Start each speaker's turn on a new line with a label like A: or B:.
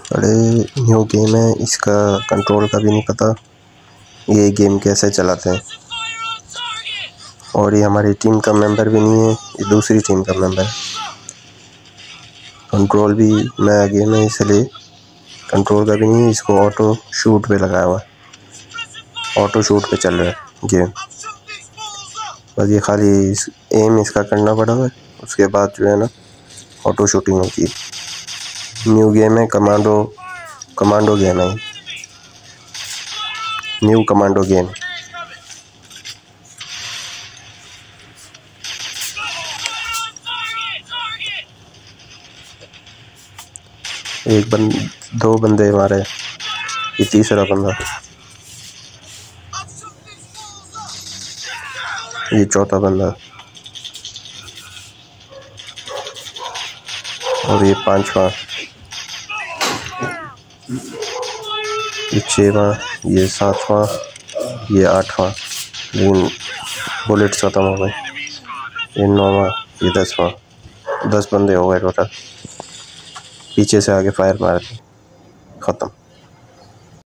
A: अरे new game है, इसका कंट्रोल का भी नहीं पता ये गेम कैसे चलाते हैं। और ये हमारी टीम का मेंबर भी नहीं है, ये दूसरी टीम का मेंबर है। कंट्रोल भी नया गेम है इसलिए कंट्रोल का भी नहीं है। इसको ऑटो शूट पे लगाया हुआ है, ऑटो शूट पे चल रहा है गेम। बस ये खाली एम इसका करना पड़ा है, उसके बाद जो है ना ऑटो शूटिंग होती है। न्यू गेम है, कमांडो गेम है, न्यू कमांडो गेम। दो बंदे मारे, ये तीसरा बंदा, ये चौथा बंदा और ये पांचवा, ये छठवां, ये सातवां, ये आठवां। लेकिन बुलेट्स खत्म हो गए। ये नौवां, ये 10वां। 10 बंदे हो गए टोटल। पीछे से आगे फायर मार दी, खत्म।